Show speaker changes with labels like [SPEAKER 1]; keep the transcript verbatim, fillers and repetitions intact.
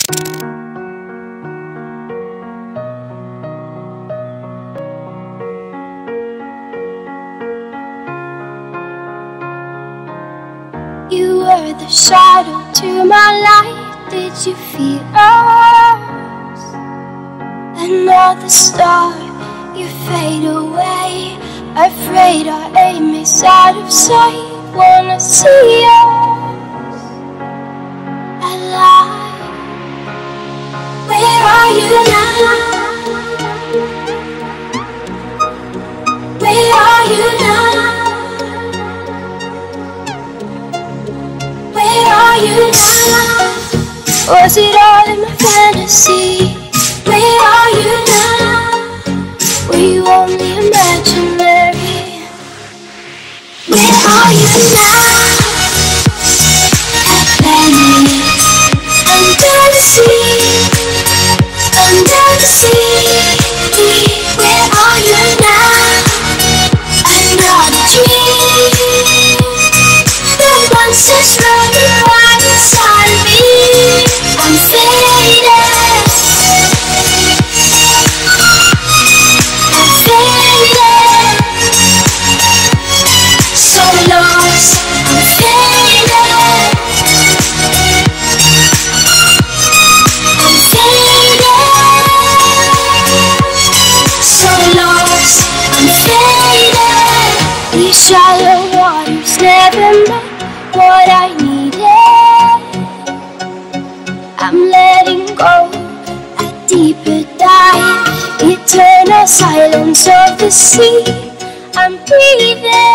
[SPEAKER 1] You were the shadow to my light. Did you feel us? Another star, you fade away. Afraid our aim is out of sight. Wanna see us alive. Where are you now? Where are you now? Where are you now? Was it all in my fantasy? Where are you now? Were you only imaginary? Where are you now? Atlantis, under the sea, under the sea. Where are you now? Another dream. The monsters running right inside of me. I'm faded. I'm faded. So lost. I'm faded. I'm faded. So lost. I'm faded. These shallow waters never met what I needed. I'm letting go, a deeper dive. Eternal silence of the sea. I'm breathing.